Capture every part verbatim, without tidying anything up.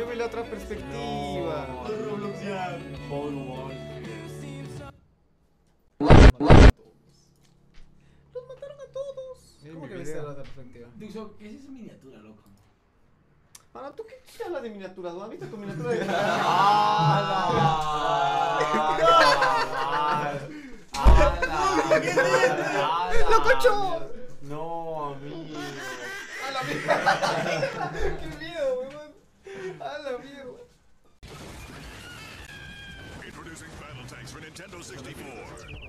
Yo vi la otra perspectiva. Paul Wall. Los mataron a todos. ¿Cómo que viste la otra perspectiva? Duxo, ¿qué es esa miniatura, loco? Mano, ¿tú qué hablas de miniaturas? ¿No has visto tu miniatura de ¡Lococho! No, amigo. ¡A la mierda! ¡Qué miedo, weón! ¡A la mierda! Introducing Battle Tanks for Nintendo sixty-four.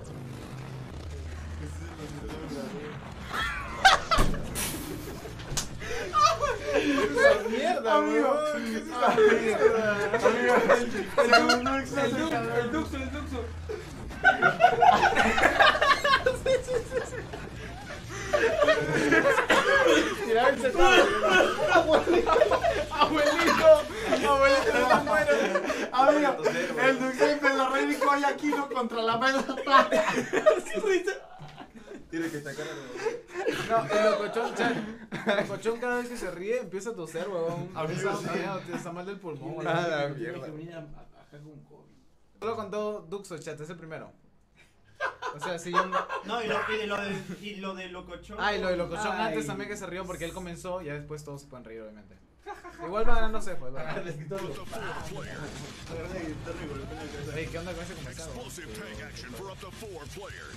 ¡Esa mierda, weón! ¿Qué es esa mierda? El Duxo, el Duxo. Tira el setado. Abuelito, abuelito, abuelito, no te mueras. Amigo, el Duxo empezó a reír y coge a Kilo contra la mesa. Tiene que sacar No, el locochón, chat. El locochón cada vez que se ríe empieza a toser, huevón. Empieza a está mal del pulmón, huevón. Ah, la mierda. Que venir acá con COVID. Solo contó Duxo, chat, es el primero. O sea, si yo... No, y lo, y lo, de, y lo de locochón. Ah, y lo de locochón Ay. antes también que se rió porque él comenzó, ya después todos se pueden reír, obviamente. Igual va ganando Cejo, va ganando. Ey, ¿qué onda con ese comenzado? Explosive tank action for up to four players.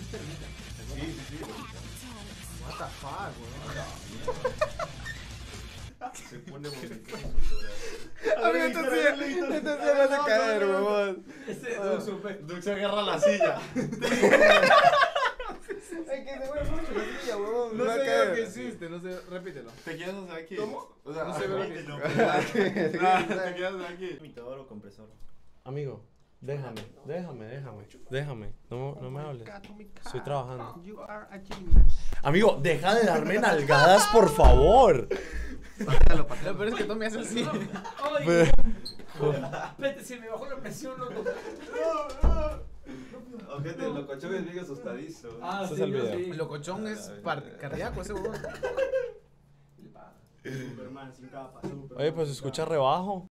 What the fuck, weón. Se pone bonito. Amigo, esto sí, esto sí me hace caer, weón. Ese Duxo, pe. Duxo agarra la silla. Es que se mueve mucho la silla, weón. No va a sé caer. lo que hiciste, no sé, repítelo. ¿Te quieres hacer aquí? ¿Cómo? O sea, No sé lo que Repítelo. ¿Te quieres hacer aquí? Imitador o compresor. Amigo, déjame, déjame, déjame, déjame. No, no me hables. Estoy trabajando. Amigo, deja de darme nalgadas, por favor. Lo peor es que tú me haces así. Ay, espérate, se me bajó la presión, loco. Ojete, el locochón es bien asustadizo. Ah, Ese sí, es el yo video. sí. El locochón es par- cardíaco ese weón. Superman sin capa. Superman Oye, pues sin escucha capa. rebajo.